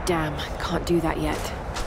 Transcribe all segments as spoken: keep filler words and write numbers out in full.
Damn, can't do that yet.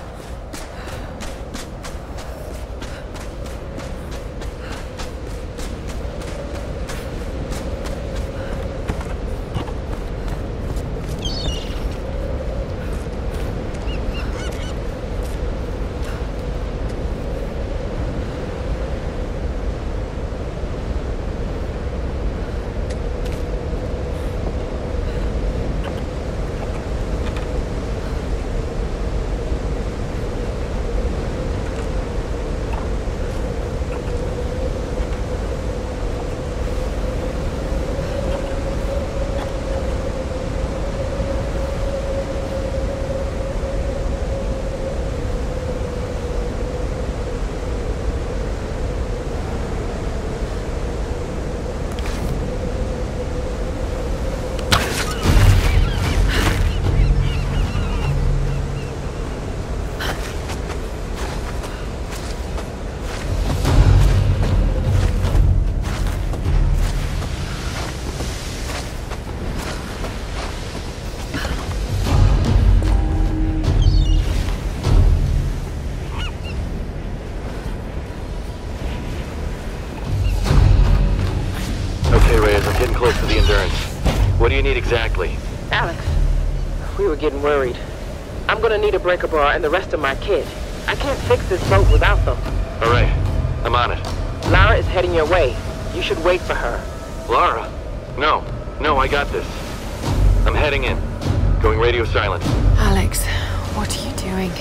Close to the Endurance. What do you need exactly? Alex, we were getting worried. I'm gonna need a breaker bar and the rest of my kit. I can't fix this boat without them. All right, I'm on it. Lara is heading your way. You should wait for her. Lara? No, no, I got this. I'm heading in. Going radio silent. Alex, what are you doing?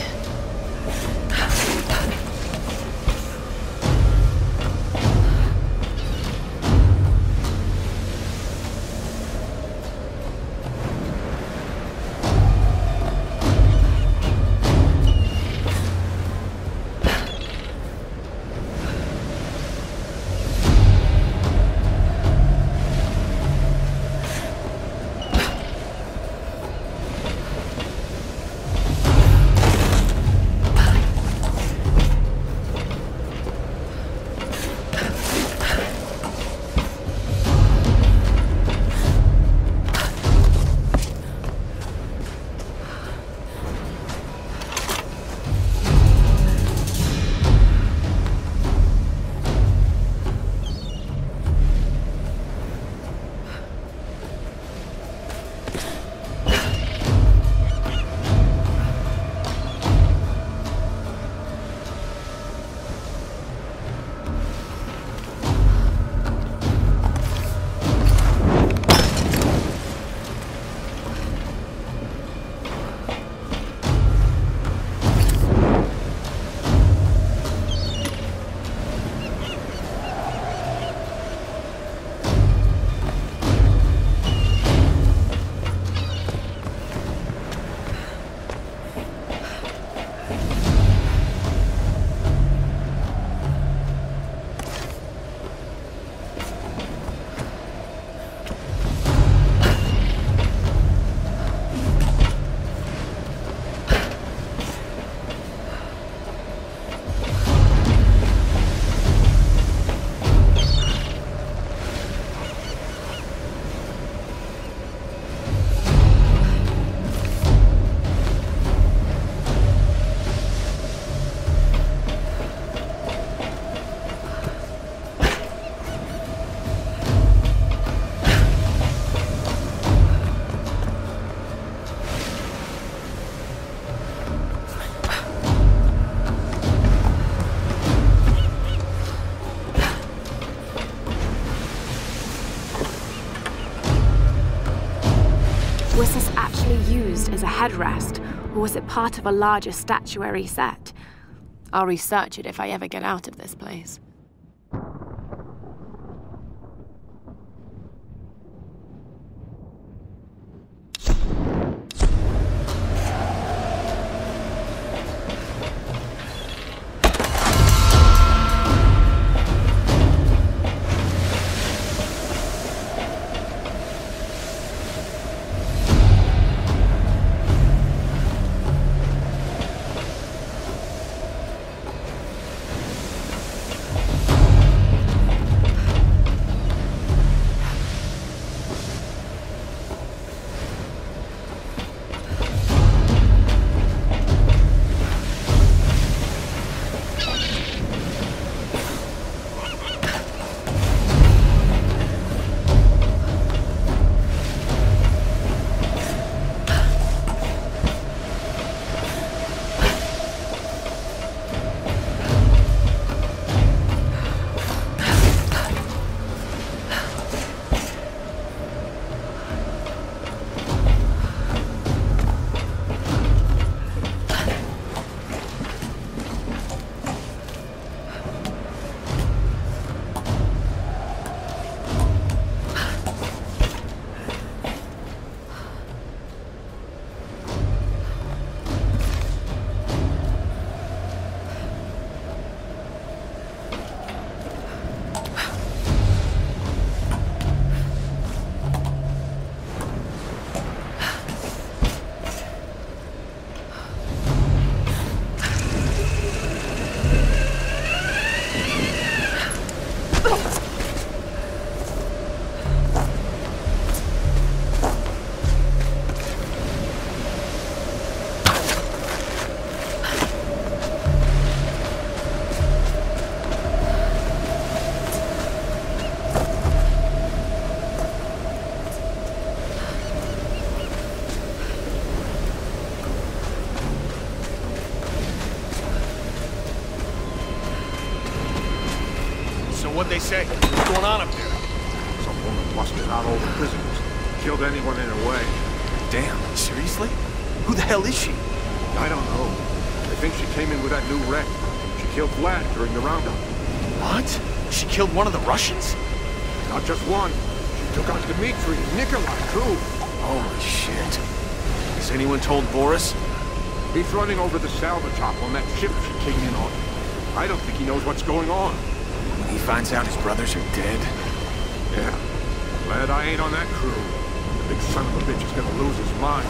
Was this actually used as a headrest, or was it part of a larger statuary set? I'll research it if I ever get out of this place. what'd they say? What's going on up there? Some woman busted out all the prisoners. Killed anyone in her way. Damn, seriously? Who the hell is she? I don't know. I think she came in with that new wreck. She killed Vlad during the roundup. What? She killed one of the Russians? Not just one. She took out Dmitri and Nikolai, too. Holy shit. Has anyone told Boris? He's running over the salvage hop on that ship she came in on. I don't think he knows what's going on. When he finds out his brothers are dead? Yeah. Glad I ain't on that crew. The big son of a bitch is gonna lose his mind.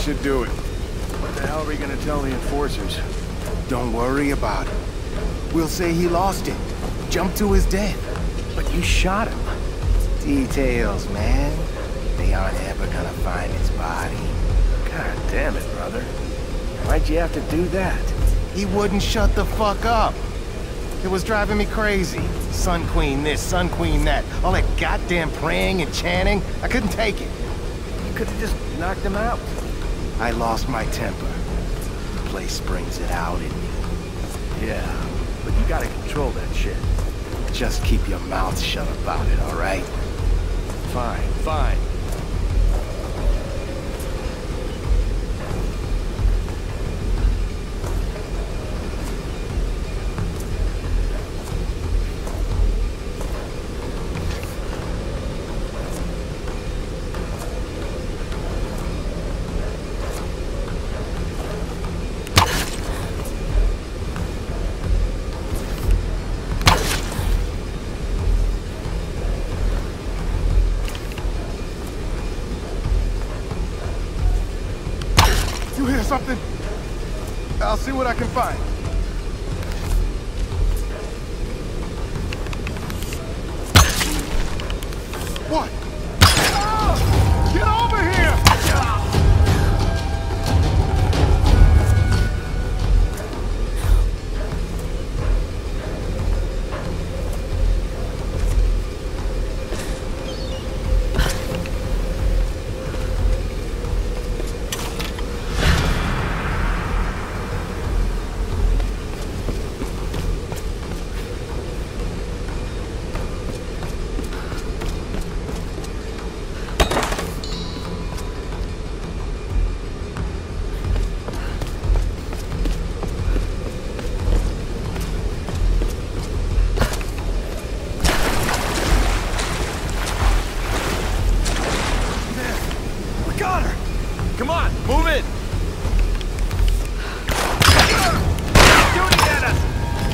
should do it. What the hell are we gonna tell the enforcers? Don't worry about it. We'll say he lost it. Jumped to his death. But you shot him. Details, man. They aren't ever gonna find his body. God damn it, brother. Why'd you have to do that? He wouldn't shut the fuck up. It was driving me crazy. Sun Queen this, Sun Queen that. All that goddamn praying and chanting. I couldn't take it. You could have just knocked him out. I lost my temper. The place brings it out in me. Yeah, but you gotta control that shit. Just keep your mouth shut about it, all right? Fine, fine. You hear something? I'll see what I can find. What? Ah! Get over here! Come on, move it! Shooting at us!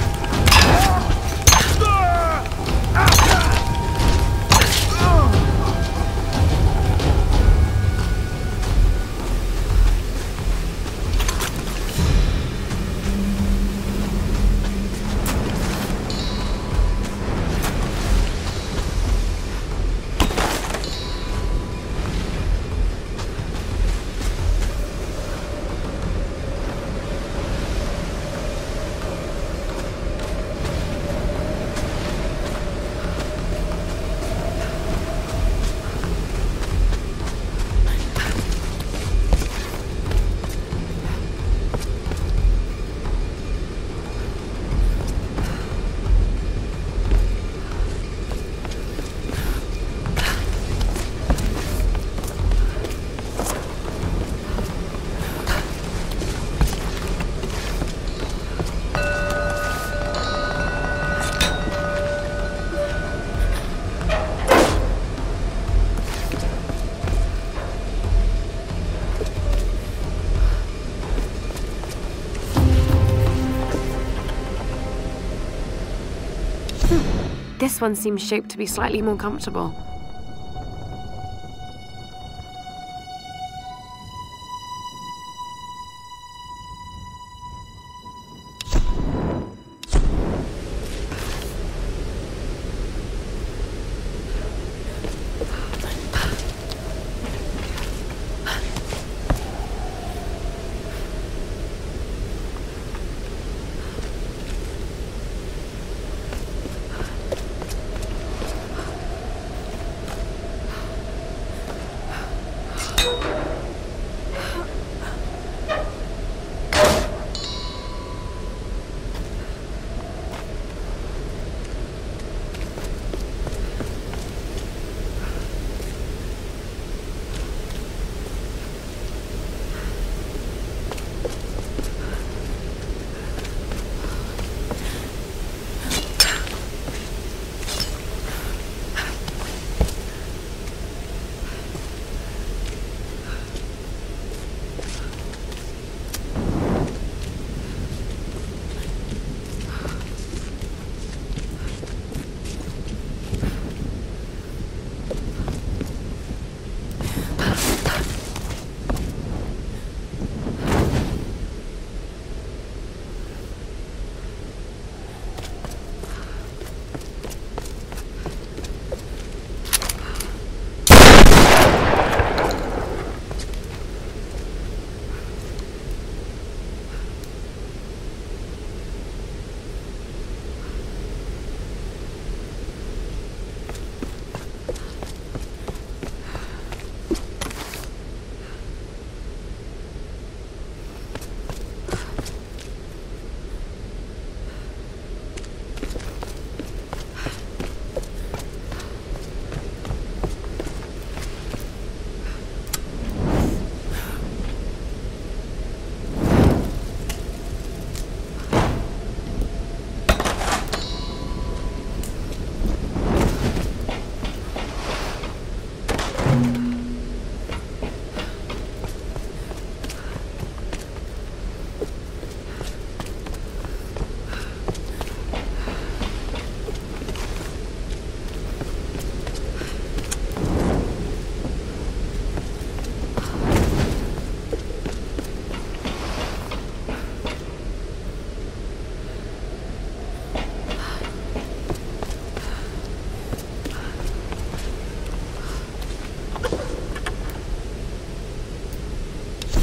This one seems shaped to be slightly more comfortable.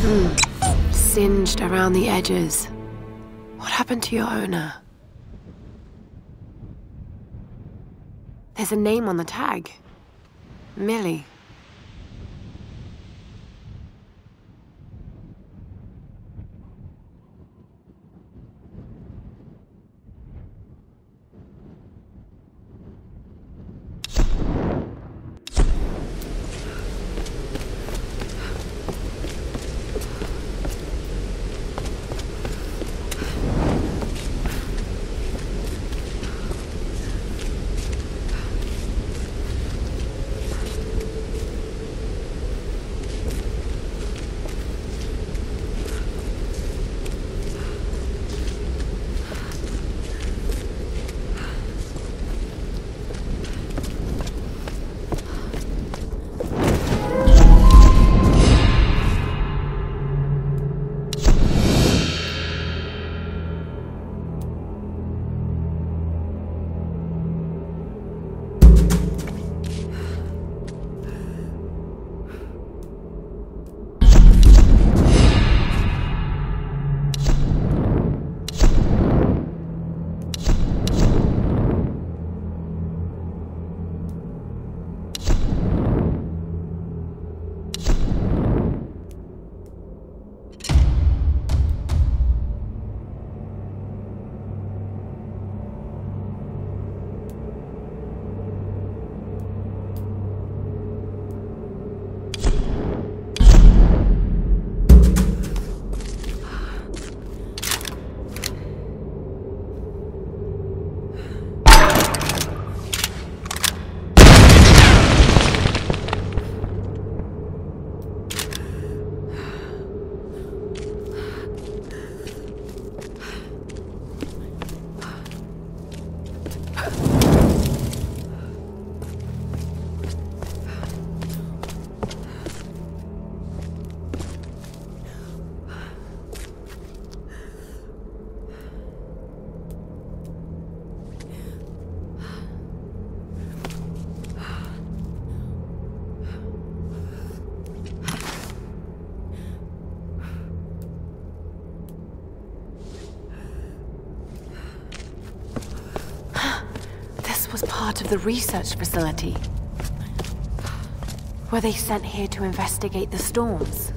Singed around the edges. What happened to your owner? There's a name on the tag. Millie. Was part of the research facility. Were they sent here to investigate the storms?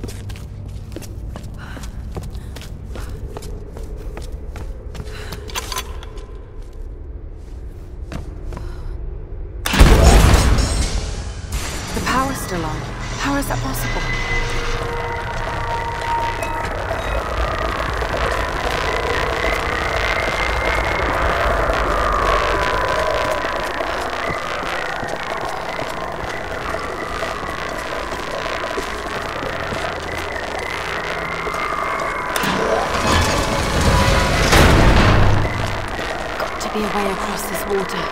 The power's still on. How is that possible? Be a way across this water.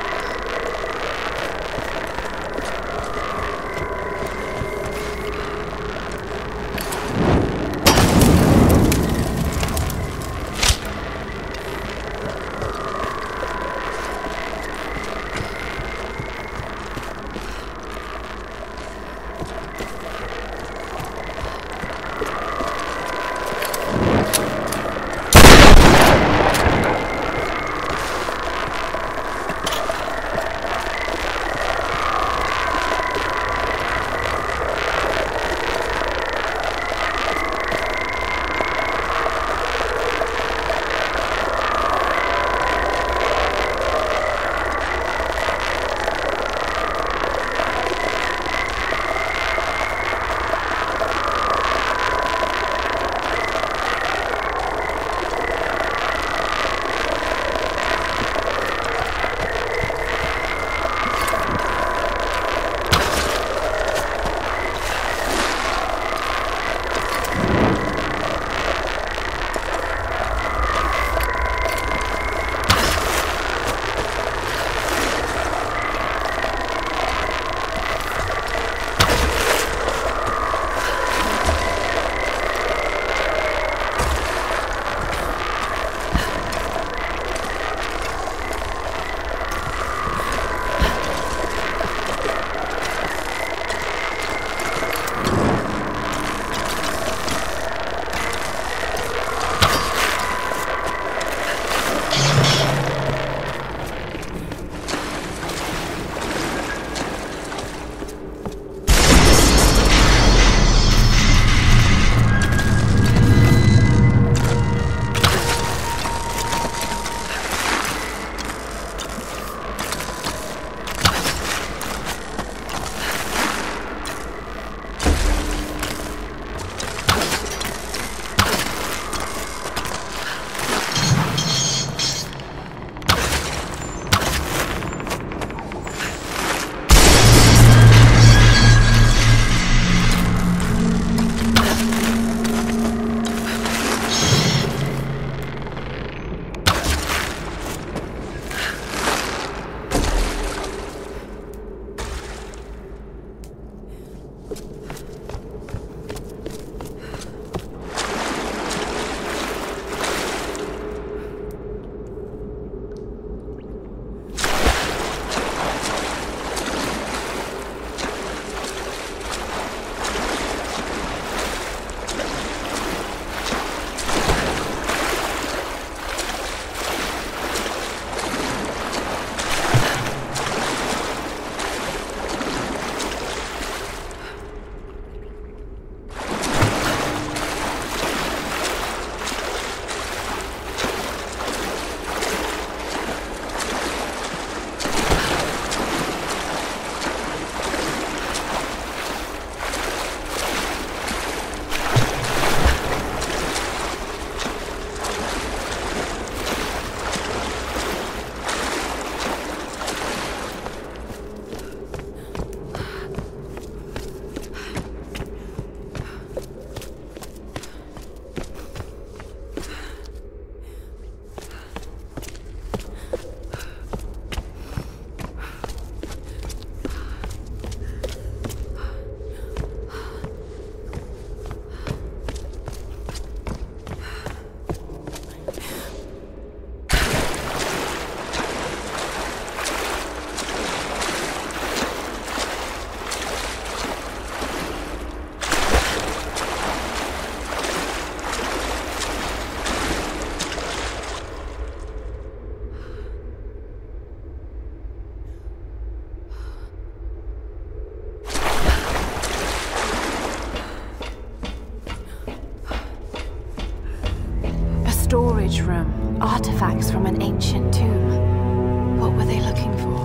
storage room. Artifacts from an ancient tomb. What were they looking for?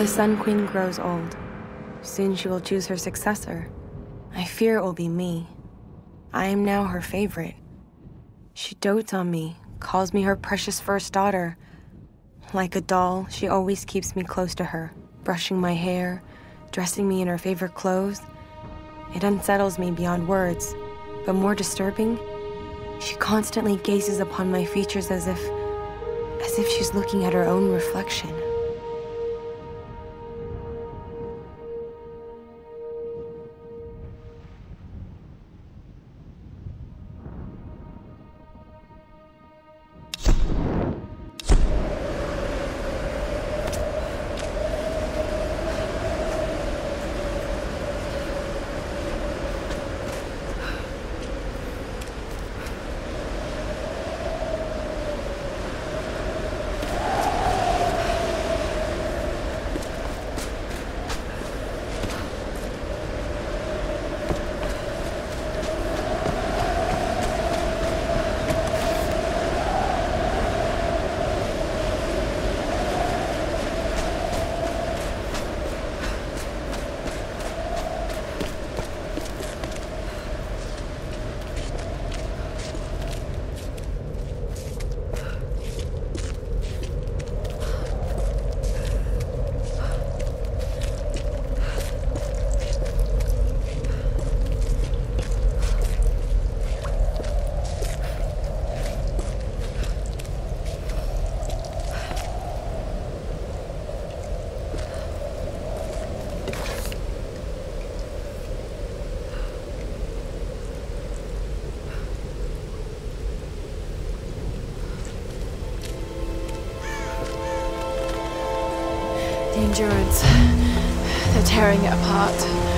The Sun Queen grows old. Soon she will choose her successor. I fear it will be me. I am now her favorite. She dotes on me, calls me her precious first daughter. Like a doll, she always keeps me close to her, brushing my hair, dressing me in her favorite clothes. It unsettles me beyond words, but more disturbing, she constantly gazes upon my features as if, as if she's looking at her own reflection. The Endurance. They're tearing it apart.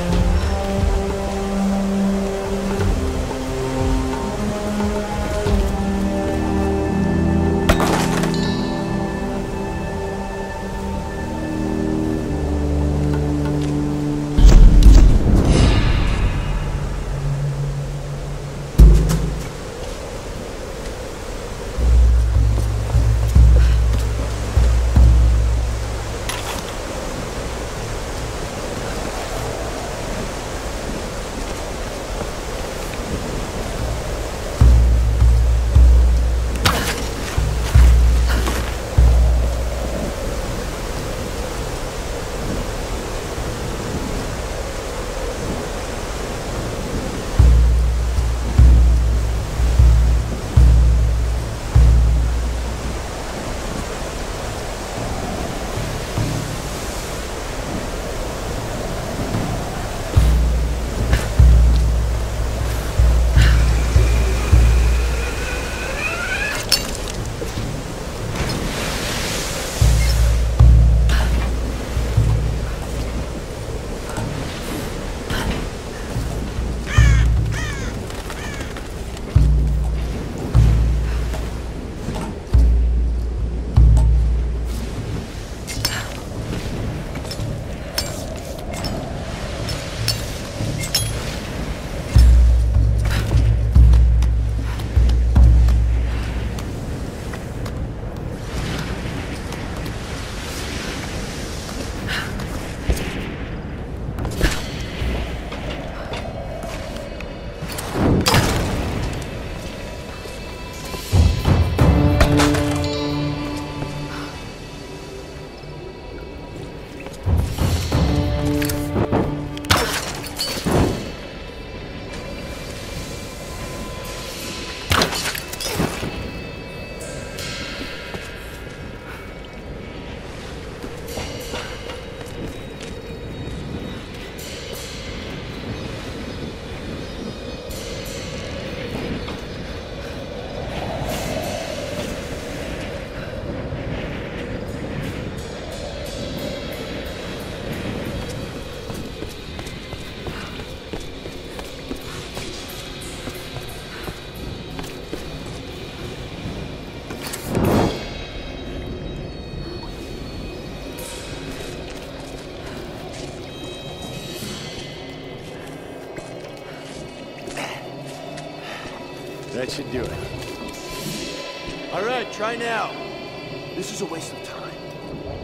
That should do it. All right, try now. This is a waste of time.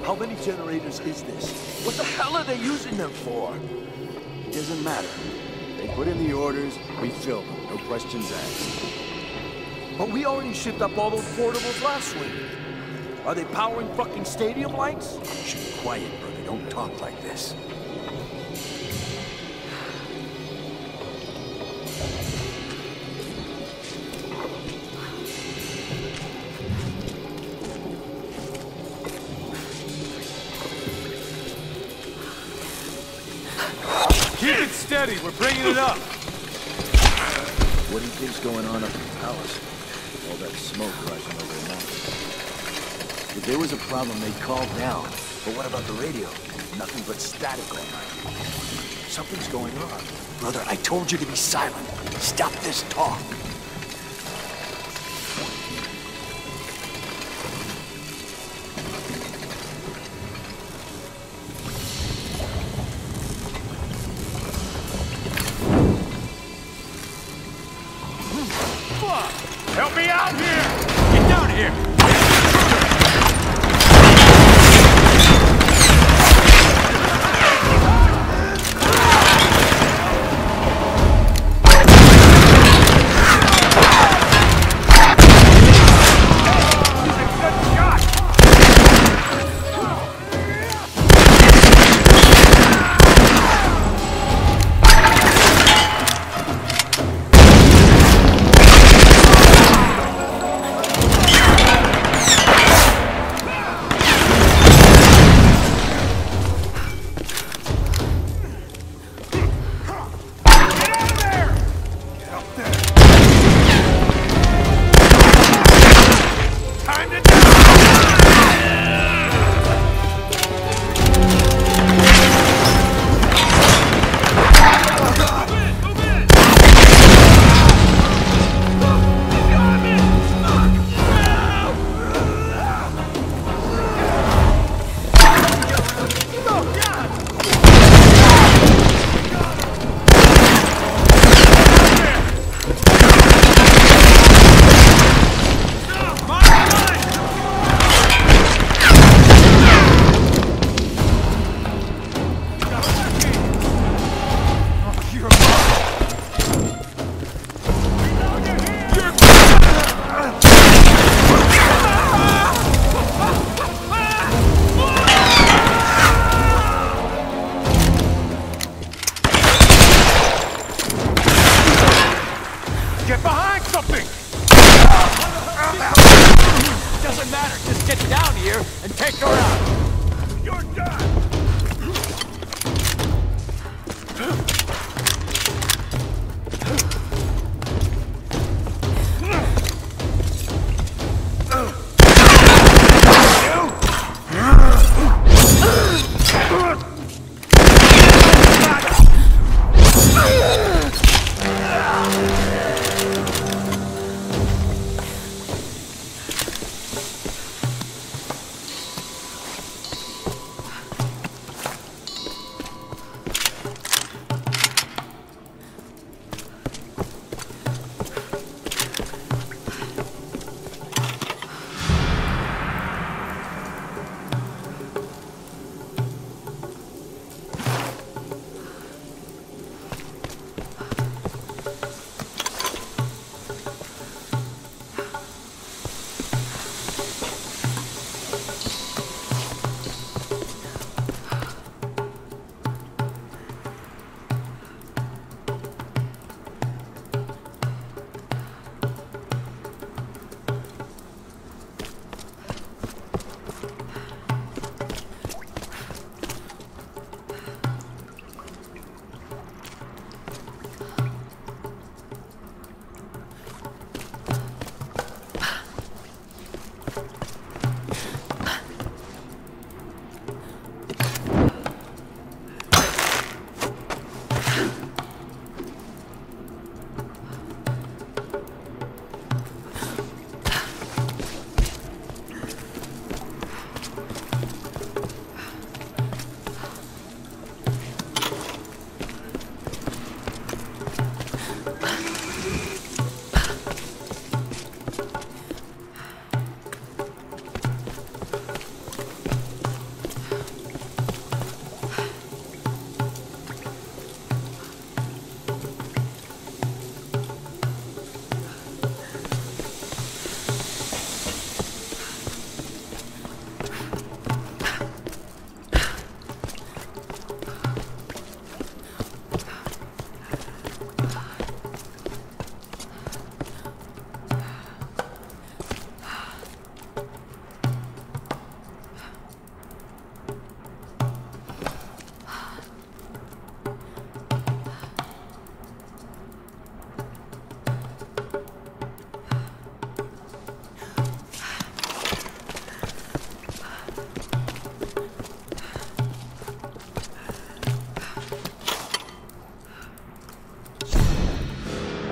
How many generators is this? What the hell are they using them for? It doesn't matter. They put in the orders, we fill them. No questions asked. But we already shipped up all those portables last week. Are they powering fucking stadium lights? Shh, quiet, brother. Don't talk like this. Keep it steady, we're bringing it up. What do you think's going on up in the palace? All that smoke rising over the mountains. If there was a problem, they'd call down. But what about the radio? Nothing but static all night. Something's going on. Brother, I told you to be silent. Stop this talk. Help me out here! Get down here!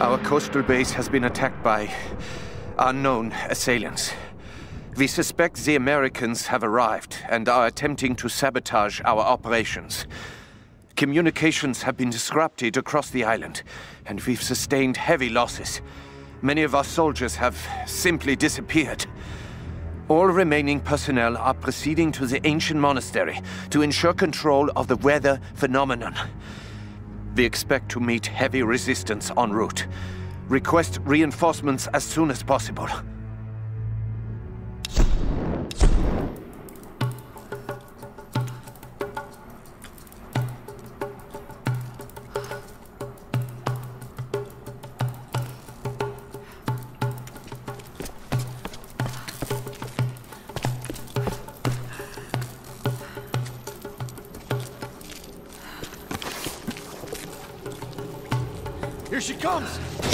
Our coastal base has been attacked by unknown assailants. We suspect the Americans have arrived and are attempting to sabotage our operations. Communications have been disrupted across the island, and we've sustained heavy losses. Many of our soldiers have simply disappeared. All remaining personnel are proceeding to the ancient monastery to ensure control of the weather phenomenon. We expect to meet heavy resistance en route. Request reinforcements as soon as possible. Here she comes!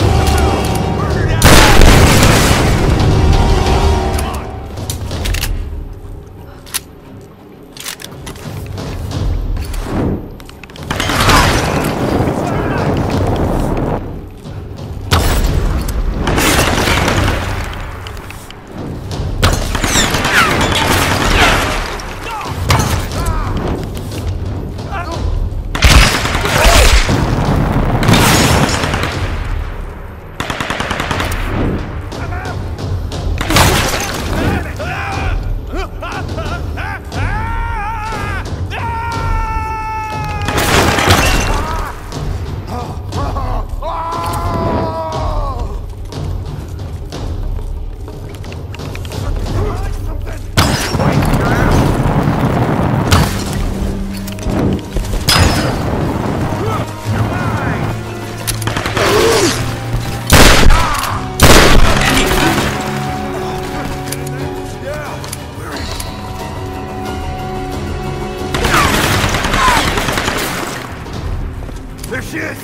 There she is!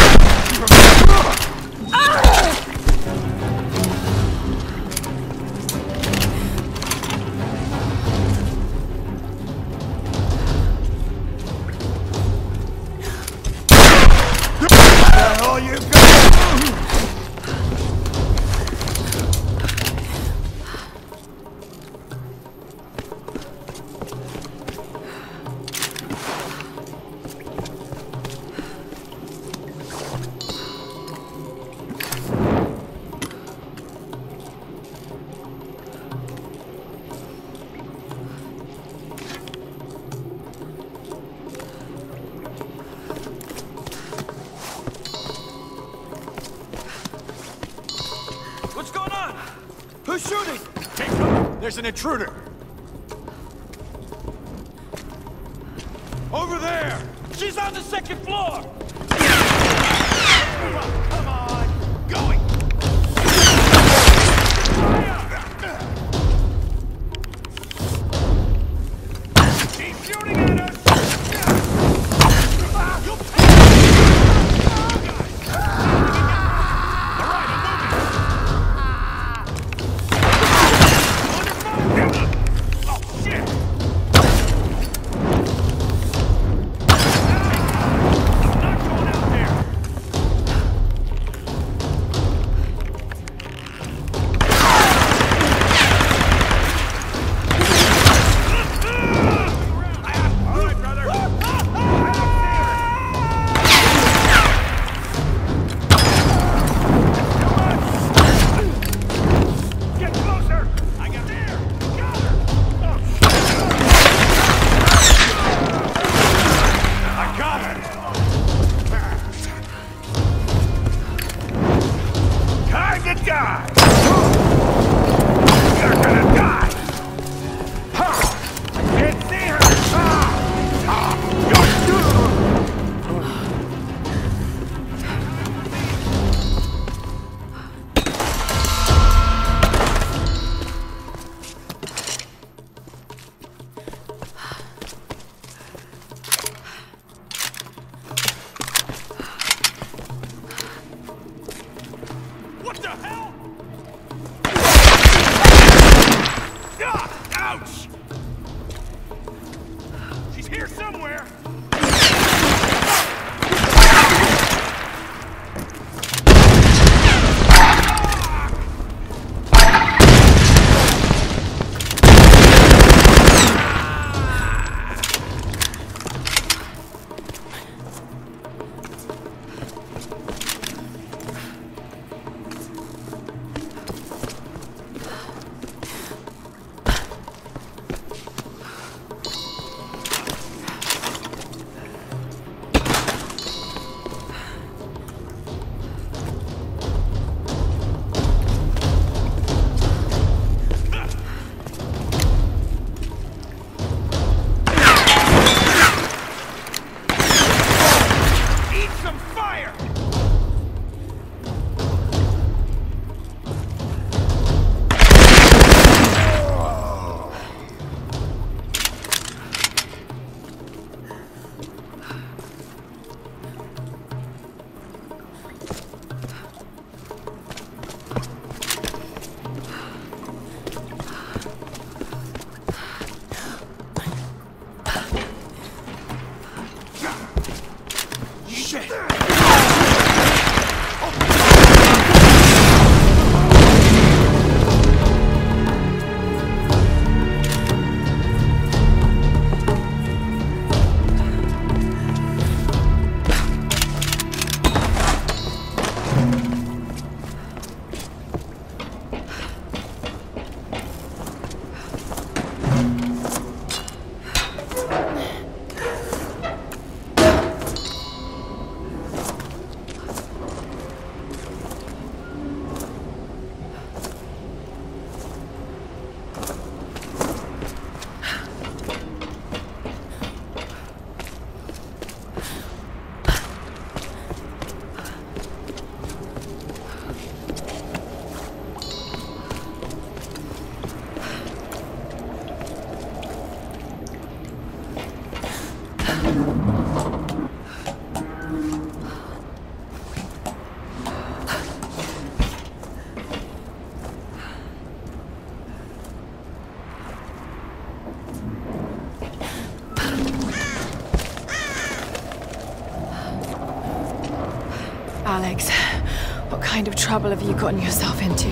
What's going on? Who's shooting? Take cover. There's an intruder. Over there! She's on the second floor! Come on! Going! Keep shooting at us! Shit! Alex, what kind of trouble have you gotten yourself into?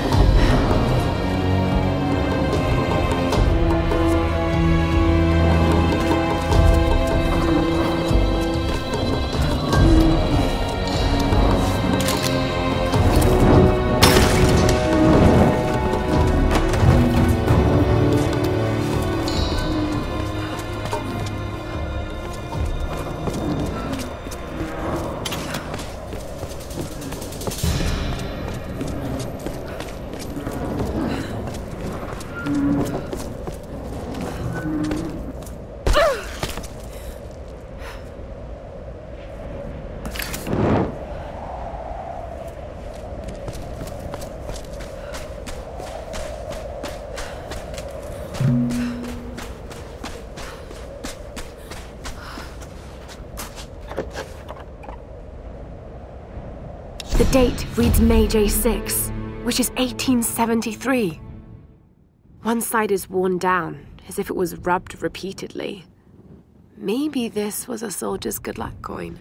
The date reads May J six, which is eighteen seventy-three. One side is worn down, as if it was rubbed repeatedly. Maybe this was a soldier's good luck coin.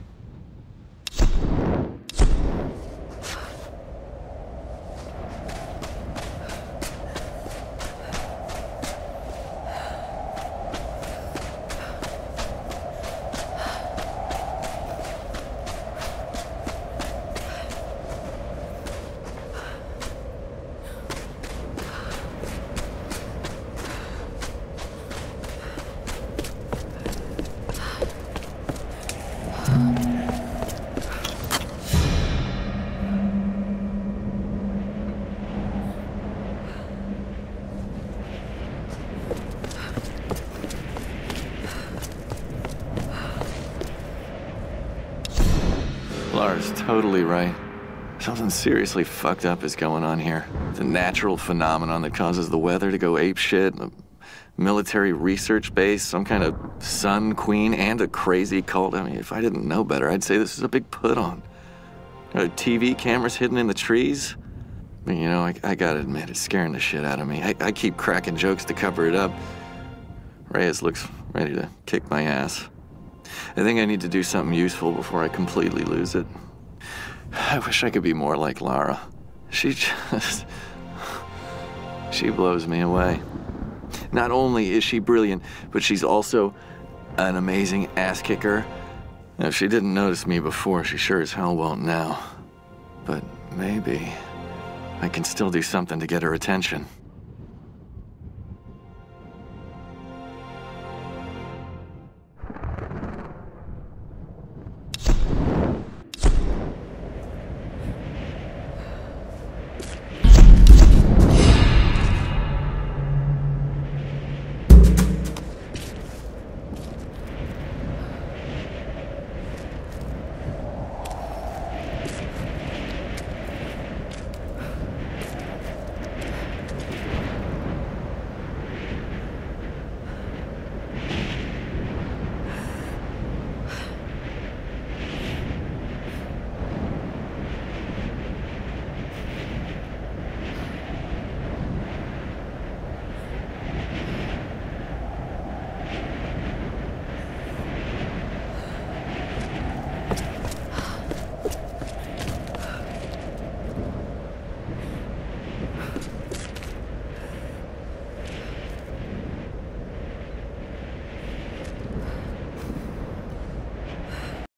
Lara's totally right. Something seriously fucked up is going on here. It's a natural phenomenon that causes the weather to go apeshit, a military research base, some kind of sun queen, and a crazy cult. I mean, if I didn't know better, I'd say this is a big put-on. There are T V cameras hidden in the trees. I mean, you know, I, I gotta admit, it's scaring the shit out of me. I, I keep cracking jokes to cover it up. Reyes looks ready to kick my ass. I think I need to do something useful before I completely lose it. I wish I could be more like Lara. She just... she blows me away. Not only is she brilliant, but she's also an amazing ass-kicker. If she didn't notice me before, she sure as hell won't now. But maybe I can still do something to get her attention.